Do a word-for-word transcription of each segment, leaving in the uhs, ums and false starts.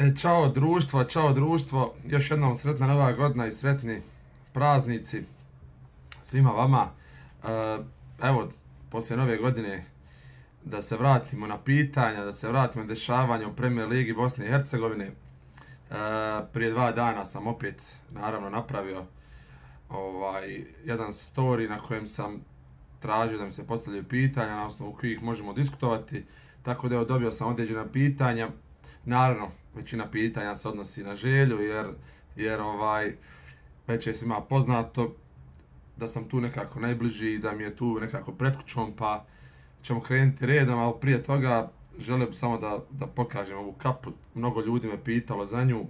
E, čao društvo, čao društvo, još jednom sretna nova godina i sretni praznici svima vama. E, evo, poslije nove godine da se vratimo na pitanja, da se vratimo na dešavanja u Premier Ligi Bosne i Hercegovine. E, prije dva dana sam opet, naravno, napravio ovaj, jedan story na kojem sam tražio da mi se postavljaju pitanja na osnovu kojih možemo diskutovati. Tako da evo, dobio sam određena pitanja. Naravno, većina pitanja se odnosi na Želju, jer, jer ovaj, već je svima poznato da sam tu nekako najbliži i da mi je tu nekako pred kućom, pa ćemo krenuti redom, ali prije toga želio bih samo da, da pokažem ovu kapu. Mnogo ljudi me pitalo za nju.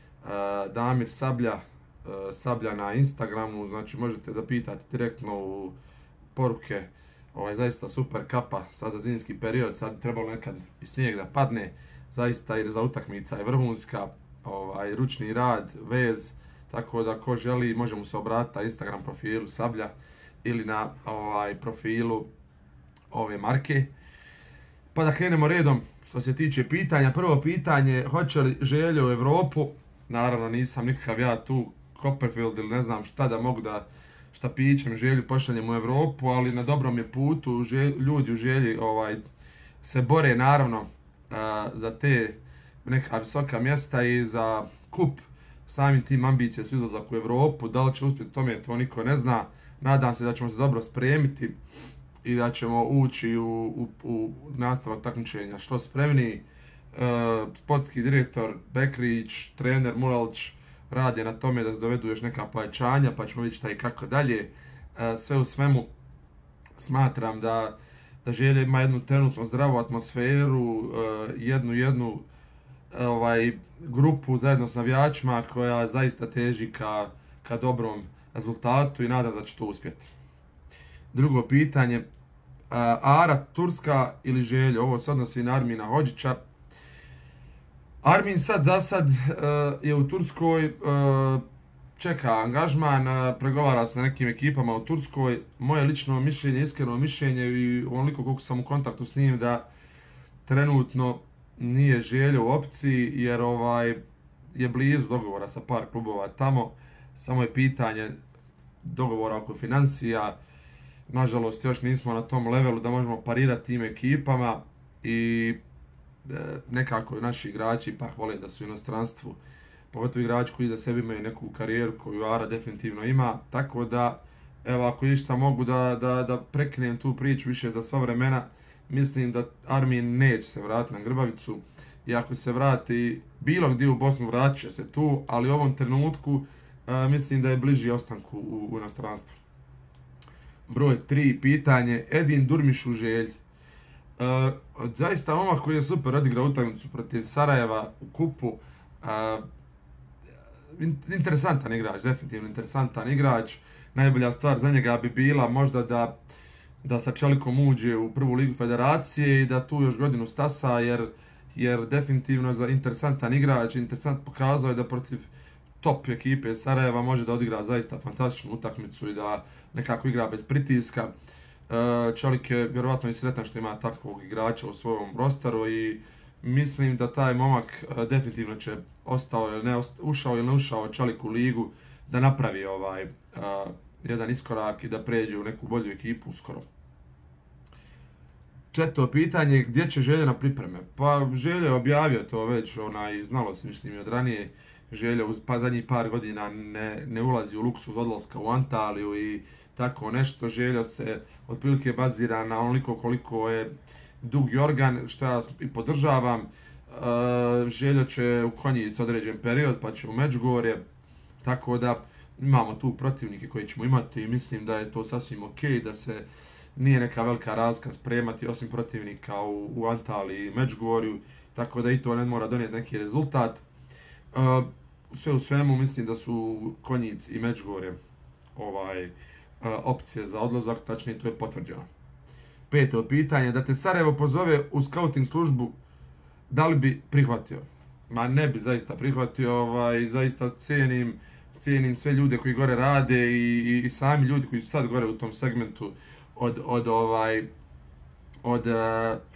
E, Damir Sablja, e, Sablja na Instagramu, znači možete da pitate direktno u poruke. Ovaj, zaista super kapa, sad za zimski period, sad bi trebalo nekad i snijeg da padne. Zaista jer za utakmica je vrhunska, ovaj, ručni rad, vez, tako da ko želi možemo se obratiti na Instagram profilu Sablja ili na ovaj, profilu ove marke. Pa da krenemo redom što se tiče pitanja. Prvo pitanje, hoće li Želja u Europu? Naravno nisam nikakav ja tu Copperfield ili ne znam šta da mogu da šta pićem Želju pošaljem u Europu, ali na dobrom je putu. Želj, ljudi u Želji ovaj, se bore naravno a, za te neka visoka mjesta i za kup. Samim tim ambicije su izlazak u Europu. Da li će uspjeti tome, to niko ne zna. Nadam se da ćemo se dobro spremiti i da ćemo ući u, u, u nastavak takmičenja što spremniji. E, sportski direktor Bekrić, trener Muralić radi na tome da se dovedu još neka pojačanja, pa ćemo vidjeti šta i kako dalje. E, sve u svemu smatram da, da Želja ima jednu trenutno zdravu atmosferu, e, jednu jednu ovaj, grupu zajedno s navijačima koja zaista teži ka, ka dobrom rezultatu i nadam da će to uspjeti. Drugo pitanje, Ara, Turska ili Želja? Ovo se odnosi na Armina Hodžića. Armin sad za sad uh, je u Turskoj, uh, čeka angažman, uh, pregovara se na nekim ekipama u Turskoj. Moje lično mišljenje, iskreno mišljenje i onoliko koliko sam u kontaktu s njim da trenutno nije Želja u opciji jer ovaj je blizu dogovora sa par klubova tamo. Samo je pitanje dogovora oko financija. Nažalost, još nismo na tom levelu da možemo parirati tim ekipama i e, nekako naši igrači pa vole da su u inostranstvu. Pogotovo igrači koji za sebe imaju neku karijeru koju Ara definitivno ima. Tako da, evo, ako išta mogu da, da, da prekinem tu priču više za sva vremena, mislim da Armin neće se vratiti na Grbavicu. I ako se vrati bilo gdje u Bosnu, vratit će se tu, ali u ovom trenutku e, mislim da je bliži ostanku u, u inostranstvu. Broj tri, pitanje, Edin Durmiš u Želji. E, zaista momak koji je super odigrao utakmicu protiv Sarajeva u kupu. E, interesantan igrač, definitivno interesantan igrač. Najbolja stvar za njega bi bila možda da, da sa Čelikom uđe u prvu ligu federacije i da tu još godinu stasa, jer, jer definitivno za interesantan igrač, interesant pokazao je da protiv top ekipe Sarajeva može da odigra zaista fantastičnu utakmicu i da nekako igra bez pritiska. Čelik je vjerovatno i sretan što ima takvog igrača u svojom rosteru i mislim da taj momak definitivno će ostao ili ne ušao ili ne ušao Čelik u ligu da napravi ovaj uh, jedan iskorak i da pređe u neku bolju ekipu uskoro. Četvrto pitanje, gdje će Želja na pripreme? Pa Želja je objavio to već, onaj, znalo se mislim od ranije. Želja uz pa zadnjih par godina ne, ne ulazi u luksuz odlaska u Antaliju i tako nešto. Želja se otprilike bazira na onoliko koliko je dug organ, što ja i podržavam. E, Želja će u Konjic određen period, pa će u Međugorje, tako da imamo tu protivnike koji ćemo imati i mislim da je to sasvim ok, da se nije neka velika razlika spremati osim protivnika u, u Antaliji i Međugorju, tako da i to ne mora donijeti neki rezultat. Uh, sve u svemu mislim da su Konjic i Međugorje ovaj, uh, opcije za odlazak, tačnije to je potvrđeno. Peto pitanje, da te Sarajevo pozove u scouting službu, da li bi prihvatio? Ma ne bi zaista prihvatio, ovaj, zaista cijenim, cijenim sve ljude koji gore rade i, i, i sami ljudi koji su sad gore u tom segmentu od, od, ovaj, od uh,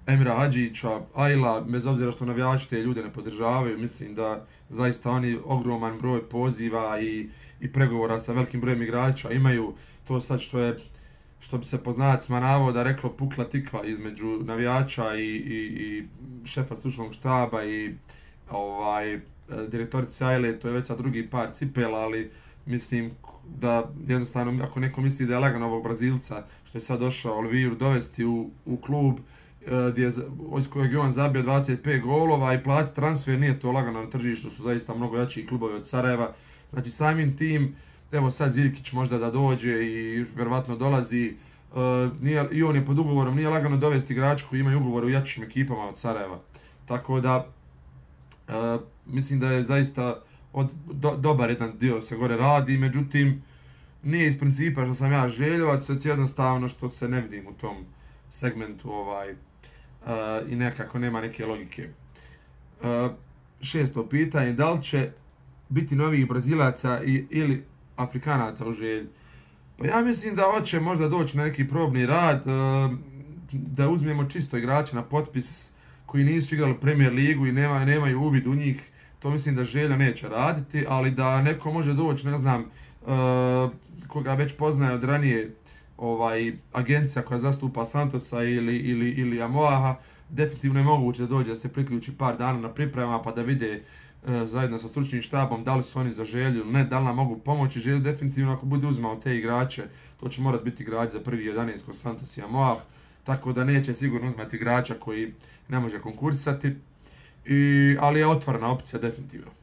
Emira Hadžića, Ajla, bez obzira što navijači te ljude ne podržavaju, mislim da zaista oni ogroman broj poziva i, i pregovora sa velikim brojem igrača imaju. To sad što je, što bi se po znacima navoda reklo, pukla tikva između navijača i, i, i šefa stručnog štaba i ovaj, direktorice Ajle, to je već sad drugi par cipela, ali mislim da jednostavno ako neko misli da je lagano ovog Brazilca što je sad došao Oliviru dovesti u, u klub gdje je, iz kojeg je on zabio dvadeset pet golova i plati transfer, nije to lagano na tržištu, su zaista mnogo jači klubovi od Sarajeva. Znači samim tim, evo sad Ziljkić možda da dođe i vjerovatno dolazi, uh, nije, i on je pod ugovorom, nije lagano dovesti igrača koji imaju ugovor u jačim ekipama od Sarajeva. Tako da, uh, mislim da je zaista od, do, dobar jedan dio se gore radi, međutim, nije iz principa što sam ja željovac, već jednostavno što se ne vidim u tom segmentu ovaj, uh, i nekako nema neke logike. Uh, šesto pitanje, da li će biti novih Brazilaca i, ili Afrikanaca u Želji? Pa ja mislim da hoće možda doći na neki probni rad, uh, da uzmemo čisto igrače na potpis koji nisu igrali Premier ligu i nema, nemaju uvid u njih, to mislim da Želja neće raditi, ali da neko može doći, ne znam, uh, koga već poznaje od ranije, ovaj, agencija koja zastupa Santosa ili, ili, ili Amoaha, definitivno je moguće da dođe da se priključi par dana na priprema pa da vide e, zajedno sa stručnim štabom da li su oni za Želju ili ne, da li nam mogu pomoći. Želju definitivno ako bude uzmao te igrače, to će morati biti igrač za prvi jedanaest kod Santos i Amoah, tako da neće sigurno uzmati igrača koji ne može konkurisati, I, ali je otvorena opcija definitivno.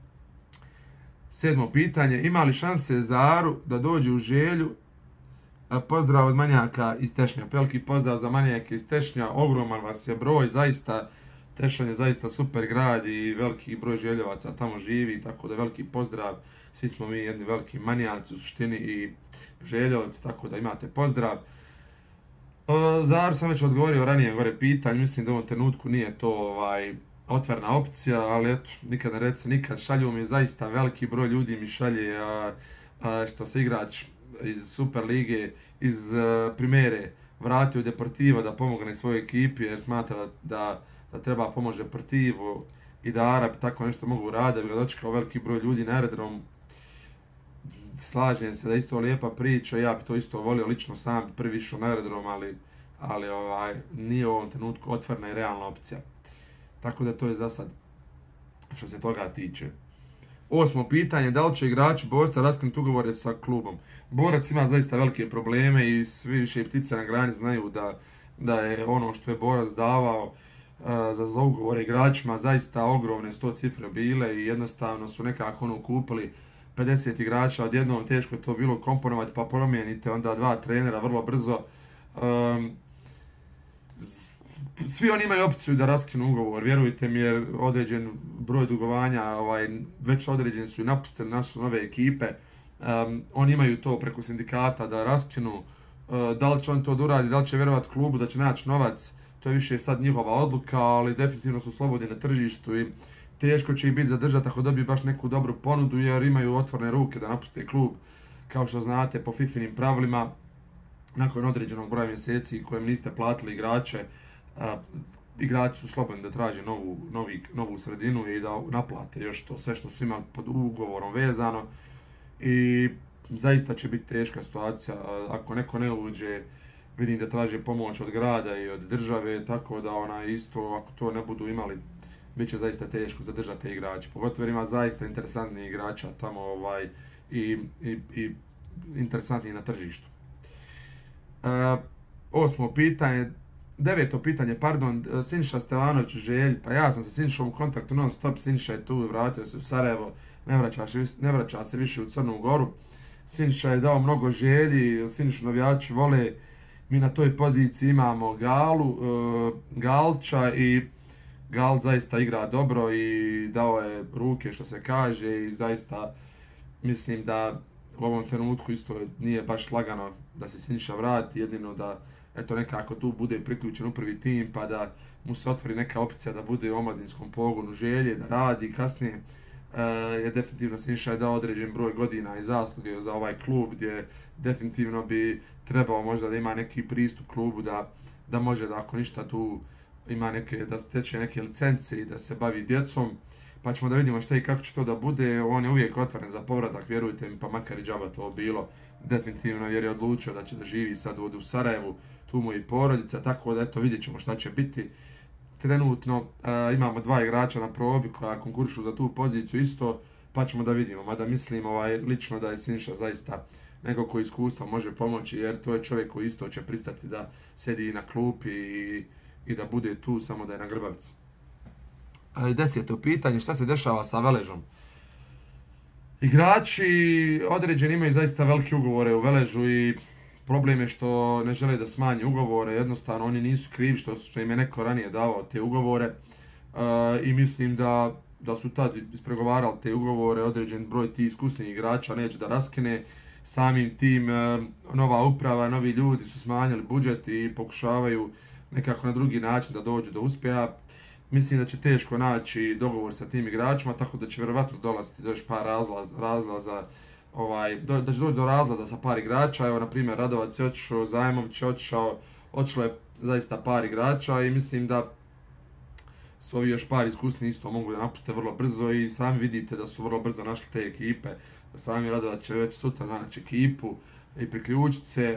Sedmo pitanje, ima li šanse za Aru da dođe u Želju? Pozdrav od Manjaka iz Tešnja. Veliki pozdrav za Manjake iz Tešnja. Ogroman vas je broj, zaista. Tešnja je zaista super grad i veliki broj Željevaca tamo živi, tako da veliki pozdrav. Svi smo mi jedni veliki Manjaci u suštini i Željevci, tako da imate pozdrav. Za Aru sam već odgovorio ranije gore pitanje, mislim da u ovom trenutku nije to ovaj, otvorena opcija, ali eto, nikad ne reci nikad, šalju mi zaista veliki broj ljudi mi šalje a, a, što se igrač iz Super lige, iz uh, Primere vratio u Deportivo da pomogne svojoj ekipi jer smatra da, da treba pomoći Deportivo i da Arabi tako nešto mogu raditi, da bi ga dočekao veliki broj ljudi na aerodrom. Slažem se da je isto lijepa priča, ja bi to isto volio lično sam prvi išao na aerodrom, ali, ali ovaj, nije u ovom trenutku otvorena i realna opcija. Tako da to je za sad što se toga tiče. Osmo pitanje, da li će igrači Borca raskinuti ugovore sa klubom? Borac ima zaista velike probleme i svi više ptice na grani znaju da, da je ono što je Borac davao uh, za, za ugovore igračima zaista ogromne sto cifre bile i jednostavno su nekako ono kupili pedeset igrača, odjednom teško je to bilo komponovati pa promijenite onda dva trenera vrlo brzo. Um, Svi oni imaju opciju da raskinu ugovor, vjerujte mi, jer određen broj dugovanja, ovaj, već određeni su i napustili naše nove ekipe. Um, oni imaju to preko sindikata da raskinu. Uh, da li će on to da uradi, da li će vjerovati klubu da će naći novac, to je više sad njihova odluka, ali definitivno su slobodni na tržištu i teško će ih biti zadržati ako dobiju baš neku dobru ponudu, jer imaju otvorene ruke da napuste klub, kao što znate, po fifinim pravilima, nakon određenog broja mjeseci kojem niste platili igrače, A, igrači su slobodni da traže novu, novi, novu sredinu i da naplate još to sve što su imali pod ugovorom vezano i zaista će biti teška situacija ako neko ne uđe, vidim da traže pomoć od grada i od države, tako da ona isto ako to ne budu imali bit će zaista teško zadržati te igrače, pogotovo jer ima zaista interesantnih igrača tamo ovaj, i, i, i interesantnih na tržištu. A, osmo pitanje, Deveto pitanje, pardon, Siniša Stevanović u Želji, pa ja sam sa Sinišom u kontaktu non stop, Siniša je tu, vratio se u Sarajevo, ne vraća, ne vraća se više u Crnu Goru. Siniša je dao mnogo Želji, Sinišu navijači vole, mi na toj poziciji imamo Galu, uh, Galča i Gal zaista igra dobro i dao je ruke što se kaže i zaista mislim da u ovom trenutku isto nije baš lagano da se Siniša vrati, jedino da eto nekako tu bude priključen u prvi tim pa da mu se otvori neka opcija da bude u omladinskom pogonu Želje, da radi kasnije. E, je definitivno Siniša je dao određen broj godina i zasluge za ovaj klub gdje definitivno bi trebao možda da ima neki pristup klubu da, da može da ako ništa tu ima neke, da steče neke licence i da se bavi djecom, pa ćemo da vidimo šta i kako će to da bude. On je uvijek otvoren za povratak, vjerujte mi, pa makar i džaba to bilo, definitivno, jer je odlučio da će da živi sad ovdje u Sarajevu, tu mu je i porodica, tako da eto vidjet ćemo šta će biti. Trenutno uh, imamo dva igrača na probi koja konkurišu za tu poziciju isto, pa ćemo da vidimo, mada mislim ovaj, lično da je Siniša zaista neko koji iskustvo može pomoći, jer to je čovjek koji isto će pristati da sjedi na klupi i, i da bude tu, samo da je na grbavici. Deseto pitanje, šta se dešava sa Veležom? Igrači određeni imaju zaista velike ugovore u Veležu i problem je što ne žele da smanje ugovore, jednostavno oni nisu krivi što, što im je neko ranije davao te ugovore uh, i mislim da, da su tad ispregovarali te ugovore, određen broj tih iskusnih igrača neće da raskine, samim tim uh, nova uprava, novi ljudi su smanjili budžet i pokušavaju nekako na drugi način da dođu do uspjeha. Mislim da će teško naći dogovor sa tim igračima, tako da će vjerovatno dolaziti do još par razlaza, razlaza ovaj, do, da će doći do razlaza sa par igrača. Evo, na primjer, Radovac je otišao, Zajmović je otišao, otišlo je zaista par igrača i mislim da su ovi još par iskusni isto mogu da napuste vrlo brzo i sami vidite da su vrlo brzo našli te ekipe. Sami Radovac će već sutra naći ekipu i priključiti se,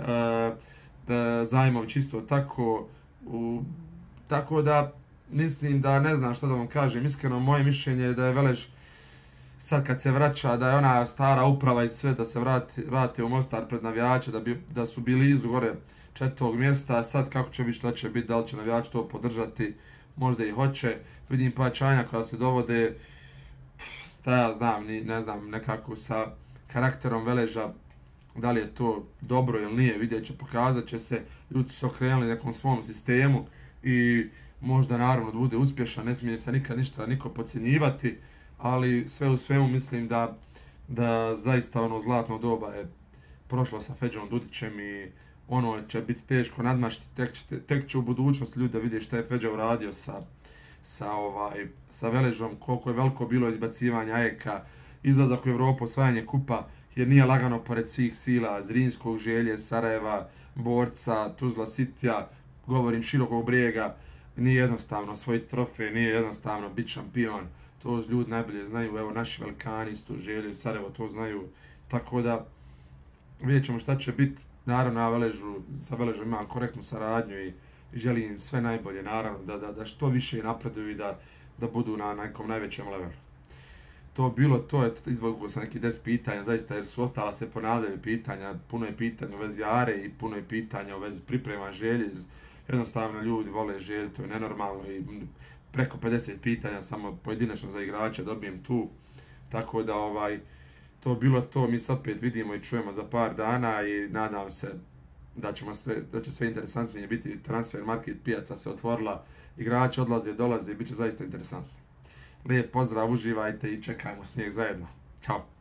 da Zajmović isto tako, u, tako da mislim da ne znam šta da vam kažem, iskreno moje mišljenje je da je Velež sad kad se vraća, da je ona stara uprava i sve da se vrati, vrati u Mostar pred navijače, da, bi, da su bili izu gore četvrtog mjesta, sad kako će biti, šta će biti, da li će navijači to podržati, možda i hoće, vidim pojačanja koja se dovode, šta ja znam, ne znam, nekako sa karakterom Veleža, da li je to dobro ili nije, vidjet će, pokazat će se, ljudi su okrenuli nekom svom sistemu i možda naravno da bude uspješan, ne smije se nikad ništa niko podcjenjivati, ali sve u svemu mislim da, da zaista ono zlatno doba je prošlo sa Feđom Dudićem i ono će biti teško nadmašiti, tek će, tek će u budućnosti ljudi da vide šta je Feđa uradio sa, sa, ovaj, sa Veležom, koliko je veliko bilo izbacivanje Ajeka, izlazak u Evropu, osvajanje kupa, jer nije lagano pored svih sila, Zrinskog, Želje, Sarajeva, Borca, Tuzla, Sitija, govorim Širokog Brijega, nije jednostavno osvojiti trofej, nije jednostavno biti šampion, to ljudi najbolje znaju, evo naši velikani isto Želje, Sarajevo to znaju, tako da vidjet ćemo šta će biti, naravno na Veležu, sa Veležom imam korektnu saradnju i želim sve najbolje, naravno, da, da, da što više napreduju i da, da budu na nekom najvećem levelu. To bilo to, je izvukao sam neki deset pitanja, zaista jer su ostala se ponavljaju pitanja, puno je pitanja u vezi Are i puno je pitanja u vezi priprema Želje, jednostavno ljudi vole Želju, to je nenormalno i preko pedeset pitanja samo pojedinačno za igrače dobijem tu, tako da ovaj, to bilo to, mi se opet vidimo i čujemo za par dana i nadam se da, ćemo sve, da će sve interesantnije biti, transfer market pijaca se otvorila, igrači odlaze, dolaze i bit će zaista interesantno. Lijep pozdrav, uživajte i čekajmo snijeg zajedno. Ćao!